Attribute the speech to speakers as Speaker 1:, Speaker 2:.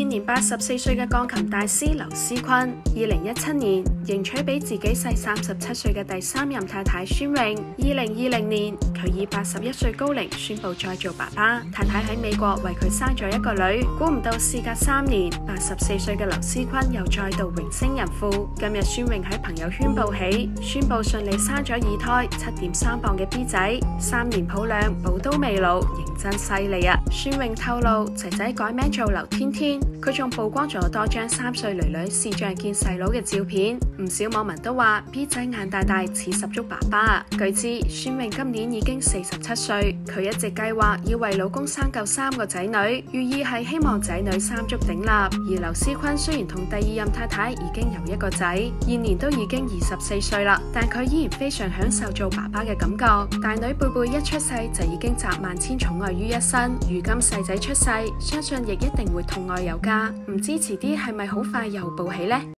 Speaker 1: 年84歲嘅鋼琴大師劉思坤，2017年迎娶比自己細37歲嘅第三任太太孫穎。2020年，佢以81歲高齡宣布再做爸爸，太太喺美國為佢生咗一個女。估唔到事隔3年，84歲嘅劉思坤又再度榮升人父。今日孫穎喺朋友圈報喜，宣布順利生咗2胎7.3磅嘅 B 仔，3年抱兩，寶刀未老，認真犀利啊！孫穎透露仔仔改名做劉天天，佢仲曝光咗多張3歲女女視像見細佬嘅照片，唔少網民都話 B 仔眼大大似十足爸爸。據知孫穎今年已經47歲，佢一直計劃要為老公生夠3個仔女，寓意係希望仔女三足鼎立。而劉思坤雖然同第2任太太已經有一個仔，現年都已經24歲啦，但佢依然非常享受做爸爸嘅感覺。大女貝貝一出世就已經集萬千寵愛於一身，如今細仔出世，相信亦一定會痛愛有加。唔知遲啲係咪好快又報喜呢？